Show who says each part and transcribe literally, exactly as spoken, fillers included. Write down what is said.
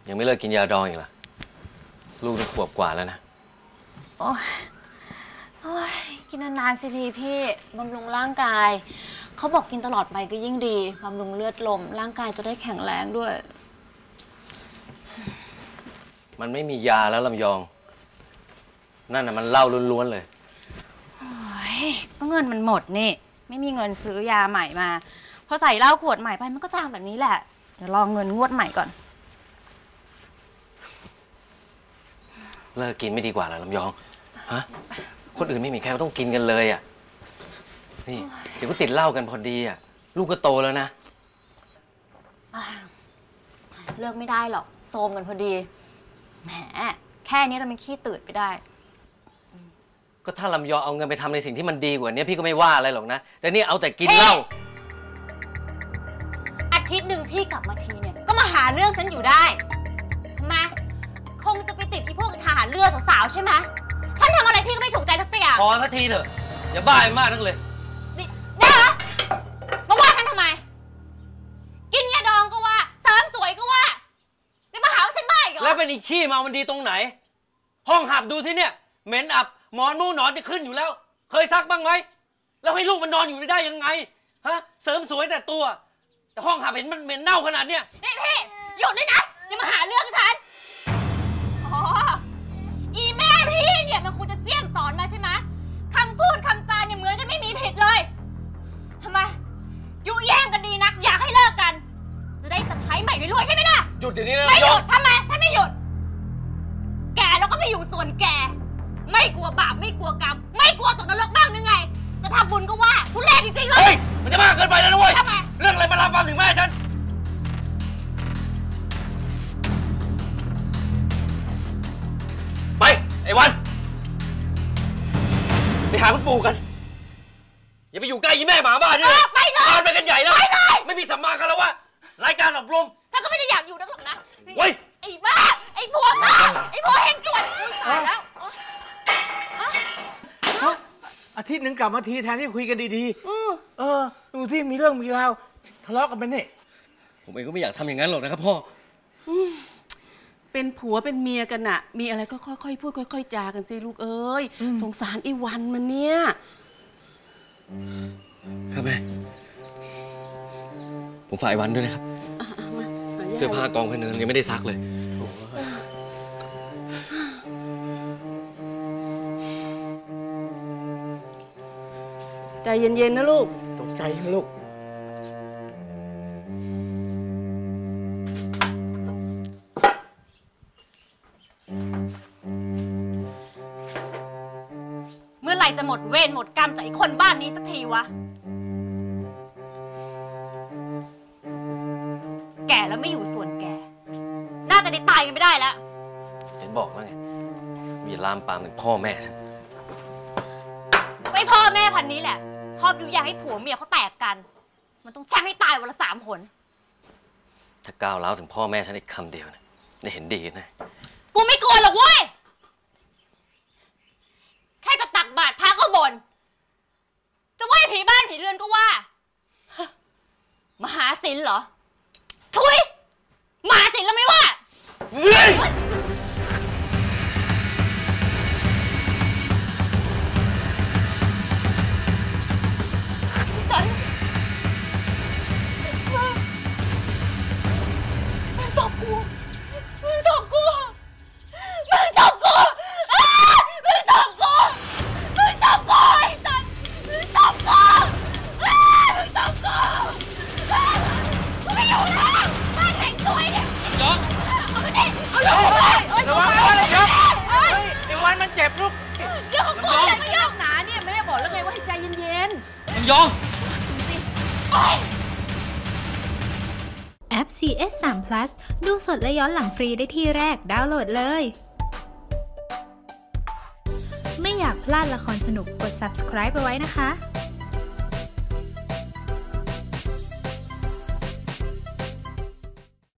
Speaker 1: ยังไม่เลิกกินยาดองอีกเหรอลูกจะขวบกว่าแล้วนะ
Speaker 2: โอ้ยโอ้ยกินนานๆสิทีพี่บำรุงร่างกายเขาบอกกินตลอดไปก็ยิ่งดีบำรุงเลือดลมร่างกายจะได้แข็งแรงด้วย
Speaker 1: มันไม่มียาแล้วลำยองนั่นน่ะมันเหล้าล้วนๆเลย
Speaker 2: โอ้ยก็เงินมันหมดนี่ไม่มีเงินซื้อยาใหม่มาพอใส่เหล้าขวดใหม่ไปมันก็จางแบบนี้แหละเดี๋ยวรอเงินงวดใหม่ก่อน
Speaker 1: เลิกกินไม่ดีกว่าเหรอลำยองฮะคนอื่นไม่มีใครต้องกินกันเลยอ่ะนี่เดี๋ยวก็ติดเหล้ากันพอดีอ่ะลูกก็โตแล้วนะ
Speaker 2: เลิกไม่ได้หรอกโซมกันพอดีแหมแค่นี้เราไม่ขี้ตื่นไปได้
Speaker 1: ก็ถ้าลำยองเอาเงินไปทำในสิ่งที่มันดีกว่านี้พี่ก็ไม่ว่าอะไรหรอกนะแต่นี่เอาแต่กินเหล้า
Speaker 2: อาทิตย์หนึ่งพี่กลับมาทีเนี่ยก็มาหาเรื่องฉันอยู่ได้ทำไมคงจะไปติดอีพวกทหารเรือสาวๆใช่ไหมฉันทำอะไรพี่ก็ไม่ถูกใจทักษะอย่าง
Speaker 1: พอสักทีเถอะอย่าบ้ามากนักเลย
Speaker 2: นี่ได้เหรอมาว่าฉันทำไมกินยาดองก็ว่าเสริมสวยก็ว่านี่มาหาว่าฉันบ้าอีกเหรอ
Speaker 1: แล้วเป็นอีขี้เมามันดีตรงไหนห้องหับดูสิเนี่ยเหม็นอับหมอนมูหนอนจะขึ้นอยู่แล้วเคยซักบ้างไหมแล้วให้ลูกมันนอนอยู่ได้ยังไงฮะเสริมสวยแต่ตัวแต่ห้องหับเห็นมันเหม็นเน่าขนาดเนี้ย
Speaker 2: นี่พี่หยุดเลยนะอย่ามาหาเรื่องฉันอ๋ออีแม่พี่เนี่ยมันคงจะเสี่ยมสอนมาใช่ไหมคำพูดคำจาเนี่ยเหมือนกันไม่มีผิดเลยทำไมยุแย่งกันดีนักอยากให้เลิกกันจะได้สะพ้ายใหม่รวยๆใช่ไหมล่ะ
Speaker 1: หยุดเดี๋ยวนี้นะ
Speaker 2: ไม่หยุดทำไมฉันไม่หยุดแกแล้วก็ไม่อยู่ส่วนแกไม่กลัวบาปไม่กลัวกรรมไม่กลัวตกนรกบ้างหรือไงจะทำบุญก็ว่าทุเรศจริงๆเลย
Speaker 1: เฮ้ยมันจะมากเกินไปแล้วนะเว้ย
Speaker 2: ทำไม
Speaker 1: เรื่องอะไรมาลามปามถึงแม่ฉันไปไอ้วันไปหาคุณปู่กันอย่าไปอยู่ใกล้ยี่แม่หมาบ้านนี่
Speaker 2: ไปเลย
Speaker 1: พาไปกันใหญ่แล้ว
Speaker 2: ไปเลย
Speaker 1: ไม่มีสัมมาคารวะรายการอบรม
Speaker 2: ถ้าก็ไม่ได้อยากอยู่นักหรอกนะ
Speaker 1: เฮ้ย
Speaker 2: ไอ้บ้าไอ้พวกบ้าไอ้พวกเฮงสวยตายแล้ว
Speaker 3: อาทิตย์หนึ่งกลับมาทีแทนที่คุยกันดีๆเออดูที่มีเรื่องมีราวทะเลาะกันไปนี่
Speaker 1: ผมเองก็ไม่อยากทำอย่างนั้นหรอกนะครับพ่อ
Speaker 4: เป็นผัวเป็นเมียกันน่ะมีอะไรก็ค่อยๆพูดค่อยๆจากันสิลูกเอ้ยสงสารไอ้วันมันเนี่ย
Speaker 1: ครับแม่ผมฝากไอ้วันด้วยนะครับเสื้อผ้ากองพันเนินยังไม่ได้ซักเลย
Speaker 4: ใจเย็นๆนะลูก
Speaker 3: ตกใจนะลูก
Speaker 2: เมื่อไหร่จะหมดเวรหมดกรรมจากไอ้คนบ้านนี้สักทีวะแก่แล้วไม่อยู่ส่วนแก่น่าจะได้ตายกันไม่ได้แล้ว
Speaker 1: เห็นบอกแล้วไงอย่าลามปามถึงพ่อแม่ฉัน
Speaker 2: ก็ไอ้พ่อแม่พันนี้แหละชอบยุยงให้ผัวเมียเขาแตกกันมันต้องแช่งให้ตายวันละสามผล
Speaker 1: ถ้าก้าวร้าวถึงพ่อแม่ฉันอีกคำเดียวนะได้เห็นดีนะ
Speaker 2: กูไม่กลัวหรอกเว้ยแค่จะตักบาตรพระก็บ่นจะไหว้ผีบ้านผีเรือนก็ว่ามหาศีลเหรอทุยมหาศีลแล้วไม่ว่ามึงตบกูมึงตบกูมึงตบกูมึงตบกูมึงตบกูไอ้สัสมึงตบกูมึงตบกูกูไม่อยู่แล้วบ้านแห่งสวยเนี่ย
Speaker 1: ยอง
Speaker 2: เอาไปดิเอาลงไประ
Speaker 3: วังระวังเลยครับไอ้วันมันเจ็บลูก
Speaker 2: เรื่องของกูเลยไม่ยอม
Speaker 4: หนาเนี่ยแม่บอกแล้วไงว่าให้ใจเย็น
Speaker 1: ๆยอง
Speaker 5: แอป ซี เอส สาม พลัส ดูสดและย้อนหลังฟรีได้ที่แรกดาวน์โหลดเลยไม่อยากพลาดละครสนุกกด ซับสไครบ์ ไปไว้นะคะ